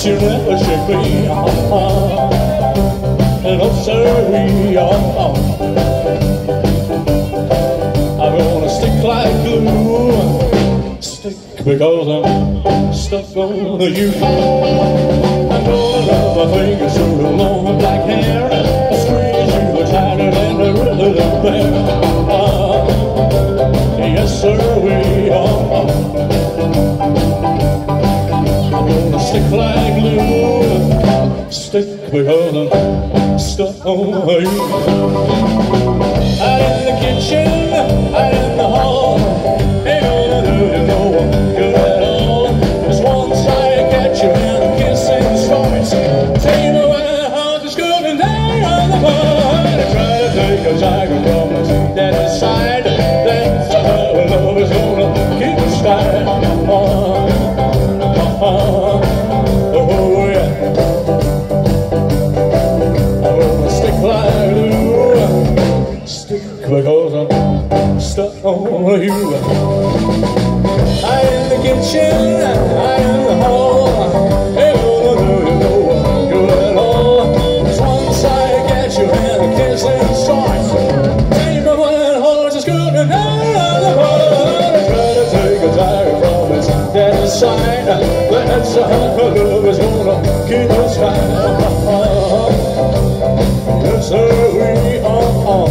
you never should be. No sirree, I'm gonna stick like glue. Stick because I'm stuck on you. I'm gonna love my fingers through the long black hair. I squeeze you tighter than the rhythm there. Yes sir, we are. I'm gonna stick like glue. Stick because I'm stuck on you. Out in the kitchen, out in the hall, ain't gonna do you no good at all. Just once I catch you in a kissing starts, tell you my heart is good and lay on the bar. I try to take a tiger from the daddy's side. That's how love is gonna keep us tight. Oh yeah. I'm gonna stick like glue. Stick because I'm stuck on you. I in the kitchen, I in the hall, ain't gonna do you no good at all. Just once I get you in a kissing start, take my one horse is good and out of the heart. I try to take a tiger from his daddy's side. That's how love is gonna keep us tight. Yes sir, we are.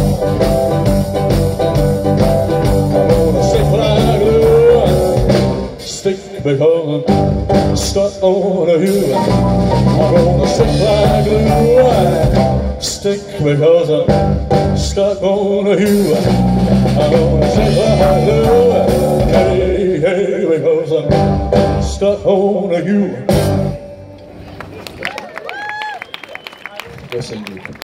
Stick because I'm stuck on you. I'm gonna stick like glue. Stick because I'm stuck on you. I'm gonna stick like glue. Hey, hey, because I'm stuck on you. Yes, indeed.